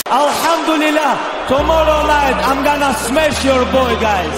Alhamdulillah, tomorrow night I'm gonna smash your boy, guys.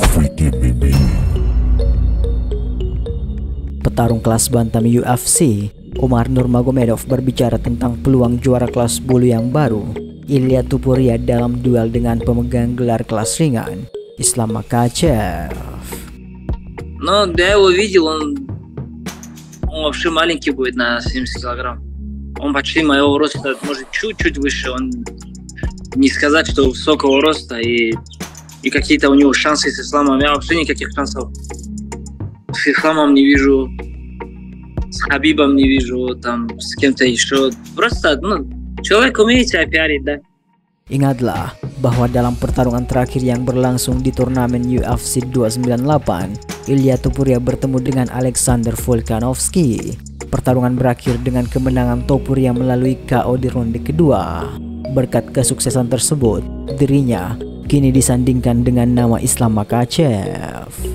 Petarung kelas bantam UFC, Umar Nurmagomedov berbicara tentang peluang juara kelas bulu yang baru, Ilia Topuria dalam duel dengan pemegang gelar kelas ringan, Islam Makhachev. Ну, я его видел, он вообще маленький будет на 70 килограмм. Он почти моего роста, может, чуть-чуть выше. Он не сказать, что высокого роста и какие-то у него шансы с Исламом. Я вообще никаких шансов с Исламом не вижу, с Хабибом не вижу, там, с кем-то еще. Просто, человек умеет себя пиарить, да. Ingatlah bahwa dalam pertarungan terakhir yang berlangsung di turnamen UFC 298, Ilia Topuria bertemu dengan Alexander Volkanovski. Pertarungan berakhir dengan kemenangan Topuria melalui KO di ronde kedua. Berkat kesuksesan tersebut, dirinya kini disandingkan dengan nama Islam Makhachev.